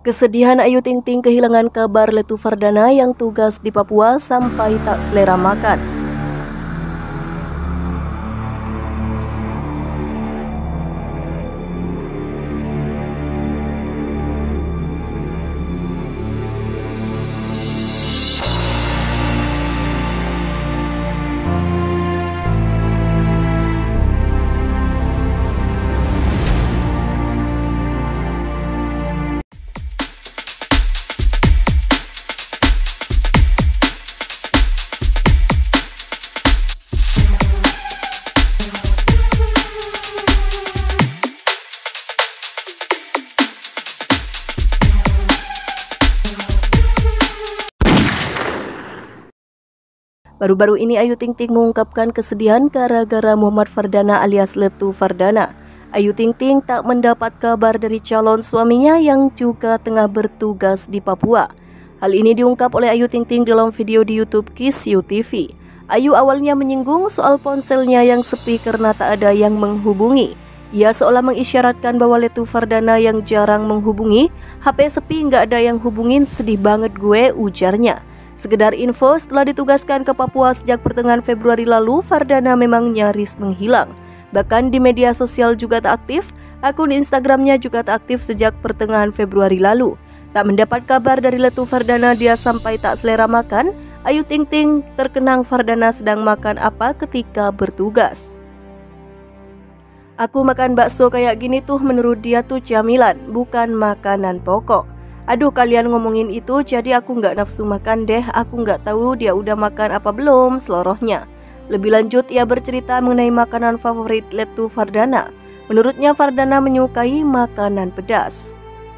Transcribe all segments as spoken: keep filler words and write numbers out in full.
Kesedihan Ayu Ting Ting kehilangan kabar Letu Fardana yang tugas di Papua sampai tak selera makan. Baru-baru ini Ayu Ting Ting mengungkapkan kesedihan gara-gara Muhammad Fardana alias Letu Fardana. Ayu Ting Ting tak mendapat kabar dari calon suaminya yang juga tengah bertugas di Papua. Hal ini diungkap oleh Ayu Ting Ting dalam video di YouTube Kiss You T V. Ayu awalnya menyinggung soal ponselnya yang sepi karena tak ada yang menghubungi. Ia seolah mengisyaratkan bahwa Letu Fardana yang jarang menghubungi, H P sepi nggak ada yang hubungin, sedih banget gue, ujarnya. Sekedar info, setelah ditugaskan ke Papua sejak pertengahan Februari lalu, Fardana memang nyaris menghilang. Bahkan di media sosial juga tak aktif, akun Instagramnya juga tak aktif sejak pertengahan Februari lalu. Tak mendapat kabar dari Letu Fardana, dia sampai tak selera makan. Ayu Ting Ting terkenang Fardana sedang makan apa ketika bertugas. Aku makan bakso kayak gini tuh menurut dia tuh camilan, bukan makanan pokok. Aduh, kalian ngomongin itu jadi aku nggak nafsu makan deh, aku nggak tahu dia udah makan apa belum, selorohnya. Lebih lanjut, ia bercerita mengenai makanan favorit Letu Fardana. Menurutnya Fardana menyukai makanan pedas.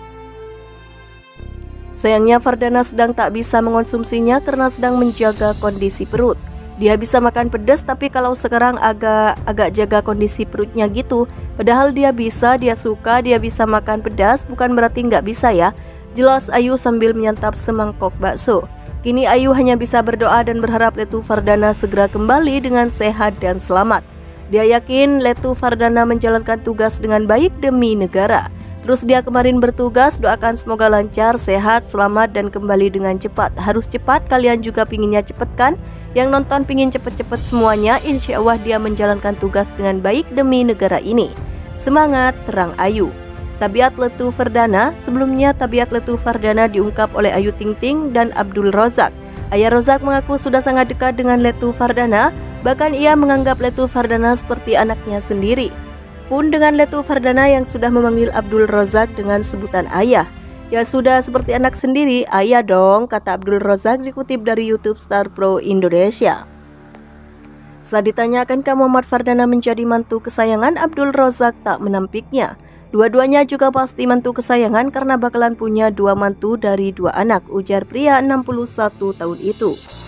Sayangnya Fardana sedang tak bisa mengonsumsinya karena sedang menjaga kondisi perut. Dia bisa makan pedas tapi kalau sekarang agak agak jaga kondisi perutnya gitu. Padahal dia bisa, dia suka, dia bisa makan pedas, bukan berarti nggak bisa ya. Jelas Ayu sambil menyantap semangkok bakso. Kini Ayu hanya bisa berdoa dan berharap Letu Fardana segera kembali dengan sehat dan selamat. Dia yakin Letu Fardana menjalankan tugas dengan baik demi negara. Terus dia kemarin bertugas, doakan semoga lancar, sehat, selamat dan kembali dengan cepat. Harus cepat, kalian juga pinginnya cepet kan? Yang nonton pingin cepet-cepet semuanya, insya Allah dia menjalankan tugas dengan baik demi negara ini. Semangat, terang Ayu. Tabiat Letu Fardana. Sebelumnya tabiat Letu Fardana diungkap oleh Ayu Ting Ting dan Abdul Rozak. Ayah Rozak mengaku sudah sangat dekat dengan Letu Fardana, bahkan ia menganggap Letu Fardana seperti anaknya sendiri. Pun dengan Letu Fardana yang sudah memanggil Abdul Rozak dengan sebutan ayah. Ya sudah seperti anak sendiri, ayah dong, kata Abdul Rozak dikutip dari YouTube Star Pro Indonesia. Setelah ditanya akankah Muhammad Fardana menjadi mantu kesayangan, Abdul Rozak tak menampiknya. Dua-duanya juga pasti mantu kesayangan karena bakalan punya dua mantu dari dua anak, ujar pria enam puluh satu tahun itu.